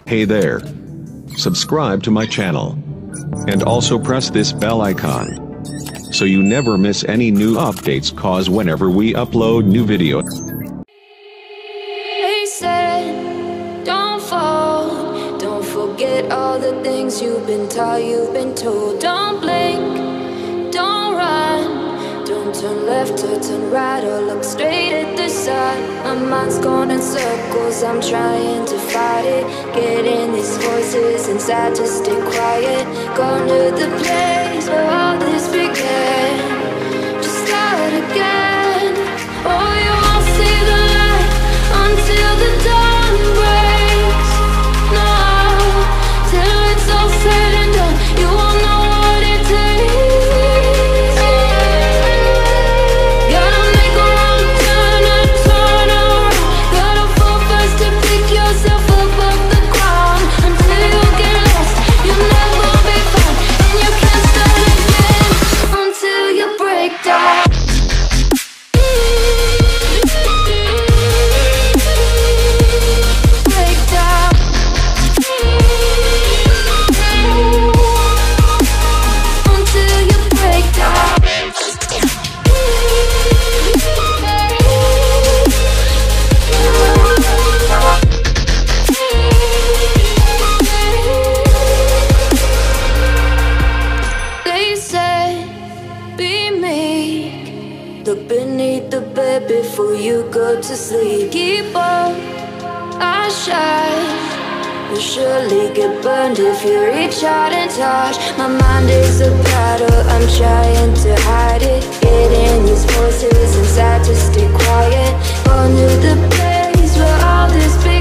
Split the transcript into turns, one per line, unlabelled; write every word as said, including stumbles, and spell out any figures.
Hey there. Subscribe to my channel. And also press this bell icon, so you never miss any new updates, cause whenever we upload new video.
They said, don't fall, don't forget all the things you've been taught, you've been told. Don't blink, don't run, don't turn left or turn right or look straight at the sun. My mind's going in circles, I'm trying to fight it, getting these voices inside to stay quiet. Gone to the place where all this began, just start again. Oh, you won't see the light until the dawn breaks. No, till it's all said and done, you won't know what it takes. Gotta make a wrong turn and turn around, gotta fall fast to pick yourself up off the ground. Until you get lost, you'll never be found, and you can't start again until you break down. Look beneath the bed before you go to sleep. Keep on, I shine. You'll surely get burned if you reach out and touch. My mind is a battle, I'm trying to hide it, getting these voices inside to stay quiet. On to the place where all this began.